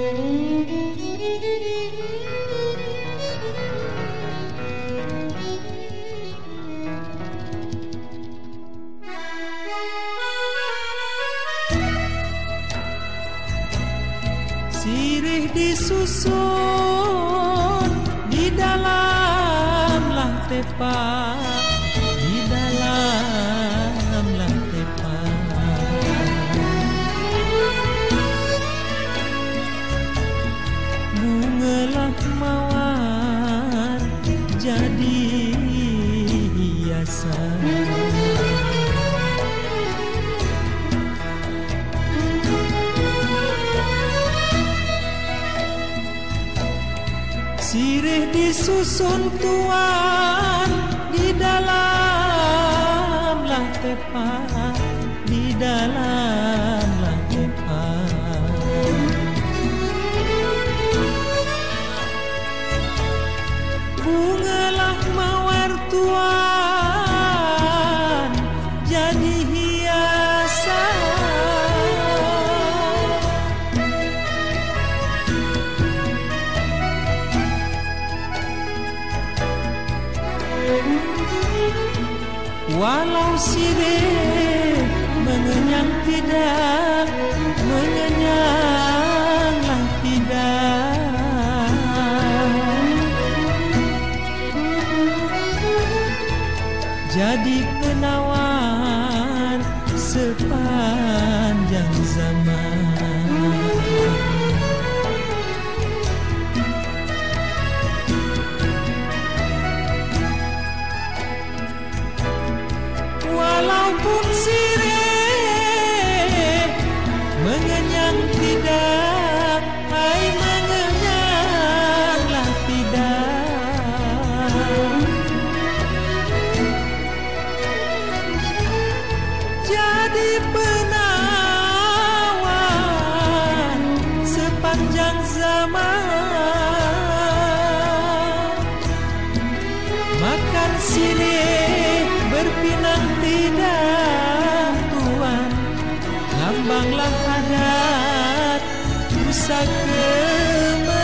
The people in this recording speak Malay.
Sirih disusun di dalamlah tepat, di dalamlah tepat. Bungalah mawar jadi hiasan. Sirih disusun tuan di dalamlah tepat, di dalamlah tepat. Bungalah mawar tuan jadi hiasan. Walau sirih mengenyang tidak, mengenyanglah tidak. Jadi penawar sepanjang zaman. Walaupun sirih mengenyang tidak, hai mengenyanglah tidak. Jadi penawar sepanjang zaman. Makan sirih berpinang tidak tuan, lambanglah adat pusaka.